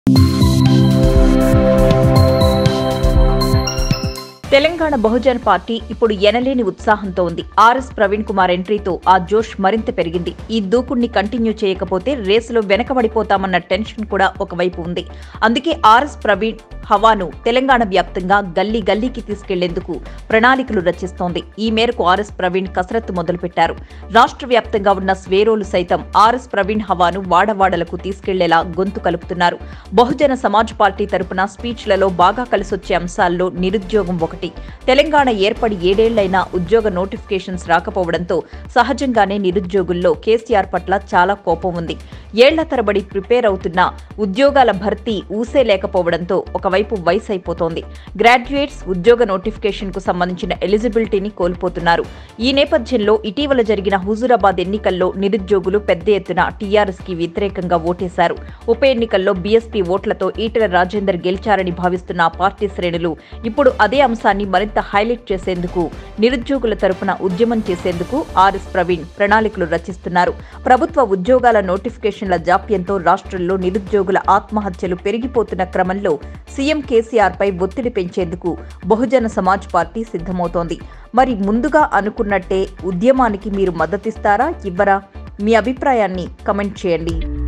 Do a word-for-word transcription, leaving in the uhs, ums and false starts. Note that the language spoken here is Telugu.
తెలంగాణ బహుజన పార్టీ ఇప్పుడు ఎనలేని ఉత్సాహంతో ఉంది. ఆర్ఎస్ ప్రవీణ్ కుమార్ ఎంట్రీతో ఆ జోష్ మరింత పెరిగింది. ఈ దూకుడిని కంటిన్యూ చేయకపోతే రేసులో వెనకబడిపోతామన్న టెన్షన్ కూడా ఒకవైపు ఉంది. అందుకే ఆర్ఎస్ ప్రవీణ్ హవాను తెలంగాణ వ్యాప్తంగా గల్లీ గల్లీకి తీసుకెళ్లేందుకు ప్రణాళికలు రచిస్తోంది. ఈ మేరకు ఆర్ఎస్ ప్రవీణ్ కసరత్తు మొదలుపెట్టారు. రాష్ట్ర వ్యాప్తంగా ఉన్న స్వేరోలు సైతం ఆర్ఎస్ ప్రవీణ్ హవాను వాడవాడలకు తీసుకెళ్లేలా గొంతు కలుపుతున్నారు. బహుజన సమాజ్ పార్టీ తరపున స్పీచ్లలో బాగా కలిసొచ్చే అంశాల్లో నిరుద్యోగం ఒకటి. తెలంగాణ ఏర్పడి ఏడేళ్లైనా ఉద్యోగ నోటిఫికేషన్స్ రాకపోవడంతో సహజంగానే నిరుద్యోగుల్లో కేసీఆర్ పట్ల చాలా కోపం ఉంది. ఏళ్ల తరబడి ప్రిపేర్ అవుతున్న ఉద్యోగాల భర్తీ ఊసే లేకపోవడంతో ఒకవైపు వయసు అయిపోతోంది. గ్రాడ్యుయేట్స్ ఉద్యోగ నోటిఫికేషన్ కు సంబంధించిన ఎలిజిబిలిటీని కోల్పోతున్నారు. ఈ నేపథ్యంలో ఇటీవల జరిగిన హుజూరాబాద్ ఎన్నికల్లో నిరుద్యోగులు పెద్ద ఎత్తున టీఆర్ఎస్ కి వ్యతిరేకంగా ఓటేశారు. ఉప ఎన్నికల్లో బీఎస్పీ ఓట్లతో ఈటెల రాజేందర్ గెలిచారని భావిస్తున్న ఆ పార్టీ శ్రేణులు ఇప్పుడు అదే అంశాన్ని మరింత హైలైట్ చేసేందుకు నిరుద్యోగుల తరపున ఉద్యమం చేసేందుకు ఆర్ఎస్ ప్రవీణ్ ప్రణాళికలు రచిస్తున్నారు. ప్రభుత్వ ఉద్యోగాల నోటిఫికేషన్ల జాప్యంతో రాష్ట్రంలో నిరుద్యోగుల ఆత్మహత్యలు పెరిగిపోతున్న క్రమంలో సీఎం కేసీఆర్ పై ఒత్తిడి పెంచేందుకు బహుజన సమాజ్ పార్టీ సిద్ధమవుతోంది. మరి ముందుగా అనుకున్నట్టే ఉద్యమానికి మీరు మద్దతిస్తారా, ఇవ్వరా? మీ అభిప్రాయాన్ని కమెంట్ చేయండి.